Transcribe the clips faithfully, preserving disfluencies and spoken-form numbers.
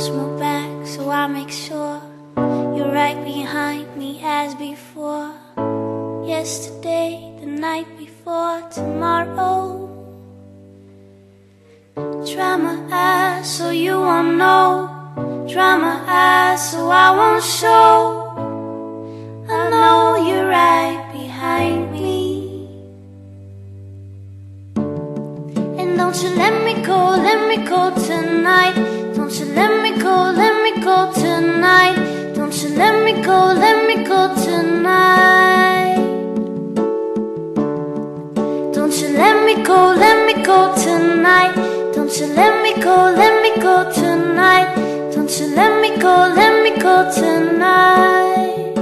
watch my back, so I make sure you're right behind me as before. Yesterday, the night before, tomorrow. Dry my eyes so you won't know. Dry my eyes so I won't show. I know you're right behind me. And don't you let me go, let me go tonight. Don't you let me go, let me go tonight. Don't you let me go, let me go tonight. Don't you let me go, let me go tonight. Don't you let me go, let me go tonight. Don't you let me go, let me go tonight.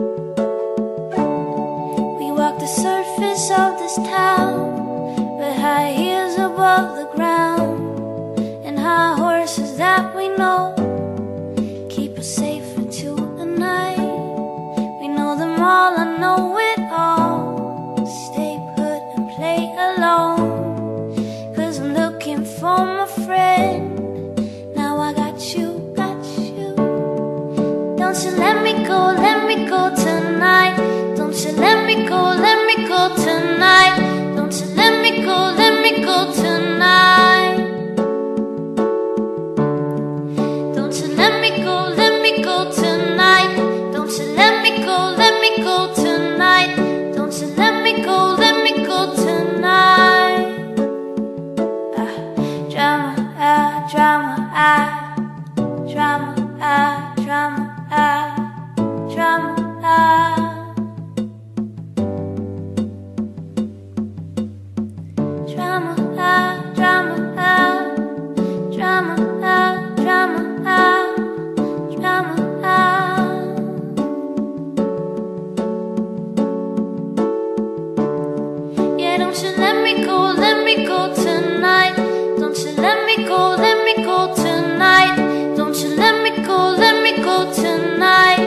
We walk the surface of this town with high heels above the ground, and high horses that we know keep us safe into the night. We know them all, I know it all. Stay put and play alone, 'cause I'm looking for my friend. Now I got you, got you. Don't you let me go, let me go tonight. Don't you let me go, let me go tonight. Don't you let me go, let me go tonight. Don't you let me go, let me go tonight. Don't you let me go, let me go tonight. Don't you let me go, let me go tonight. Ah, drama, ah, drama, ah, drama, ah, drama, ah, drama, ah. Drama, ah, drama, ah, drama, ah, drama, ah, drama, ah. Yeah, don't you let me go, let me go tonight. Don't you let me go, let me go tonight. Don't you let me go, let me go tonight.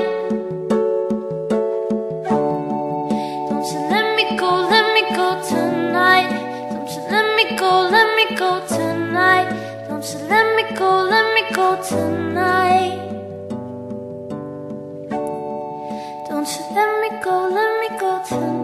Don't you let me go, let me go tonight. Don't you let me go, let me go tonight. Don't you let me go, let me go tonight. Don't you let me go, let me go tonight.